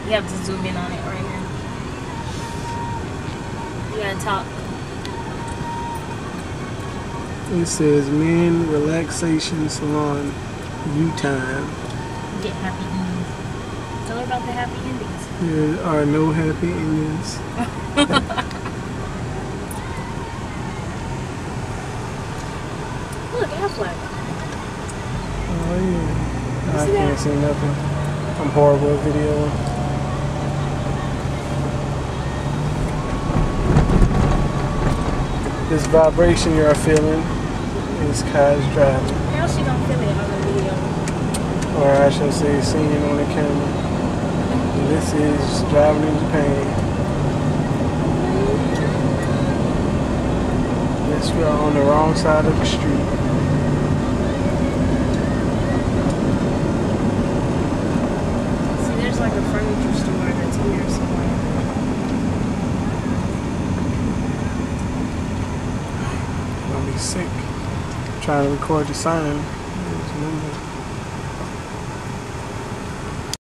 You have to zoom in on it right here. You gotta talk. It says Men Relaxation Salon, U-Time. Get happy endings. Tell her about the happy endings. There are no happy endings. Look, Affleck. Oh yeah. I See can't that? see nothing. I'm horrible at video. This vibration you're feeling is Kai's driving. How she gonna feel it on the video? Or I should say seeing it on the camera. This is driving in Japan. Yes, we are on the wrong side of the street. See, there's like a furniture store that's here somewhere. I'm gonna be sick. Trying to record the sign. It's moving.